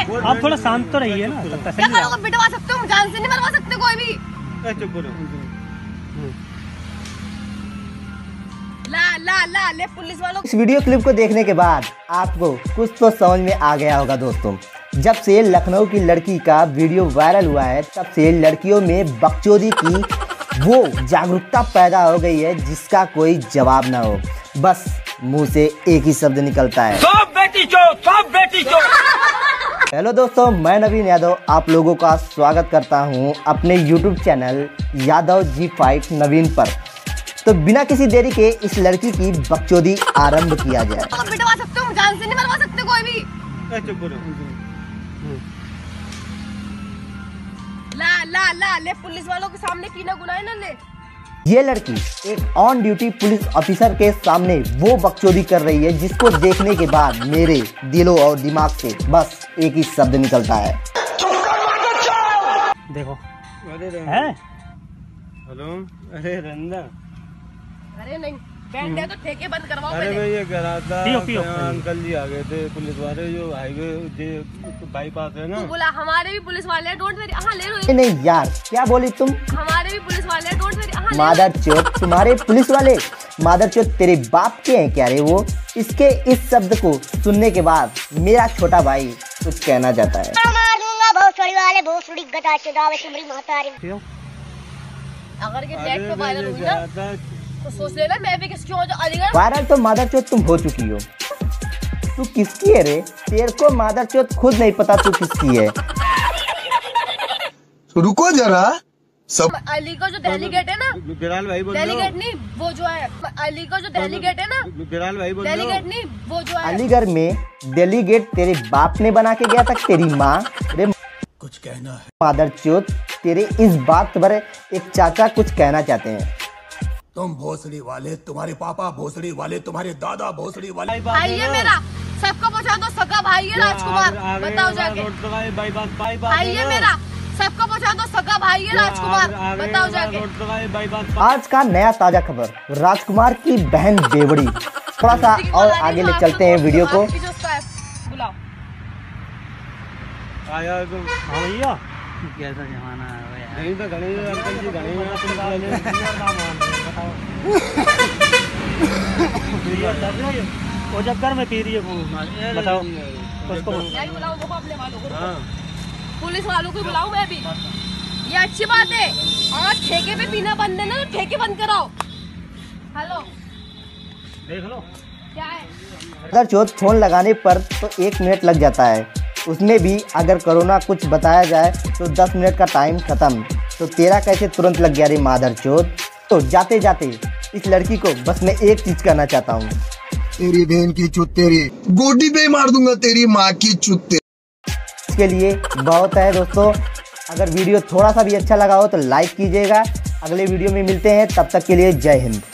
आप थोड़ा शांत तो रहिए ना। क्या करोगे? पिटवा सकते हो, जान से नहीं मरवा सकते कोई भी। ला ले पुलिस वालों। इस वीडियो क्लिप को देखने के बाद आपको कुछ तो समझ में आ गया होगा दोस्तों। जब से लखनऊ की लड़की का वीडियो वायरल हुआ है तब से लड़कियों में बकचोदी की वो जागरूकता पैदा हो गई है जिसका कोई जवाब ना हो। बस मुंह से एक ही शब्द निकलता है, सब बेटी चोद, सब बेटी चोद। हेलो दोस्तों, मैं नवीन यादव आप लोगों का स्वागत करता हूं अपने YouTube चैनल यादव G5 नवीन पर। तो बिना किसी देरी के इस लड़की की बकचोदी आरंभ किया जाए। पिटवा सकते हो, जान से नहीं मरवा सकते कोई भी। ला ले पुलिस वालों के सामने कीना गुनाह ना ले। ये लड़की एक ऑन ड्यूटी पुलिस ऑफिसर के सामने वो बकचोदी कर रही है जिसको देखने के बाद मेरे दिलों और दिमाग से बस एक ही शब्द निकलता है, देखो। हेलो, अरे रंदा, अरे नहीं बैंड है तो ठेके बंद करवाओ। अरे मैं ये कह रहा था पियो। अंकल जी आ गए थे पुलिस वाले, जो हाईवे बाईपास है ना। तू बोला हमारे भी पुलिस वाले हैं, डोंट वरी। हाँ ले लो। नहीं यार क्या बोली तुम? हमारे भी पुलिस वाले हैं, डोंट वरी। हाँ मादर चोद, तुम्हारे पुलिस वाले मादर चोद तेरे बाप के हैं क्या रे वो? इसके इस शब्द को सुनने के बाद मेरा छोटा भाई कुछ कहना चाहता है। अगर ये नेट पे वायरल हुई ना तो सोच लेना मैं भी किसकी हो जाऊं। अलीगढ़ वायरल तो मादर चोद तुम हो चुकी हो। तू किसकी है रे? तेरे को मादर चोद खुद नहीं पता तू किसकी है। रुको जरा सब। अली का जो दिल्ली गेट है ना, बिलाल भाई बोल रहे हो? दिल्ली गेट नहीं वो जो है, अली का जो दिल्ली गेट है ना, बिलाल भाई बोल रहे हो? दिल्ली गेट नहीं वो जो है। अलीगढ़ में दिल्ली गेट तेरे बाप ने बना के गया था, तेरी माँ? अरे कुछ कहना है मादर चोद, तेरे इस बात पर एक चाचा कुछ कहना चाहते हैं। तुम भोसड़ी वाले, तुम्हारे पापा भोसड़ी वाले, तुम्हारे दादा भोसड़ी वाले। भाई है मेरा, सबको पहुंचा दो। सगा भाई है राजकुमार, बताओ जाके। भाई है मेरा, सबको पहुंचा दो। सगा भाई है राजकुमार, बताओ जाके। आज का नया ताजा खबर, राजकुमार की बहन बेवड़ी। थोड़ा सा और आगे ले चलते हैं वीडियो को। बुलाओ। आया तो हाँ भैया, कैसा जमाना है नहीं तो गणेश अंकल जी, गणेश वो चक्कर में पी रही है बताओ उसको। बुलाओ अपने वालों को, पुलिस वालों को बुलाऊं मैं भी। ये अच्छी बात है। और ठेके पे पीना बंद है ना, ठेके बंद कराओ। हेलो देख लो क्या है। अगर चोट फोन लगाने पर तो 1 मिनट लग जाता है, उसमें भी अगर कोरोना कुछ बताया जाए तो 10 मिनट का टाइम खत्म। तो तेरा कैसे तुरंत लग गया रे मादर चोद? तो जाते जाते इस लड़की को बस मैं एक चीज करना चाहता हूँ, तेरी बहन की चुत, तेरी गोडी पे मार दूंगा, तेरी माँ की चुत। इसके लिए बहुत है दोस्तों। अगर वीडियो थोड़ा सा भी अच्छा लगा हो तो लाइक कीजिएगा। अगले वीडियो में मिलते हैं, तब तक के लिए जय हिंद।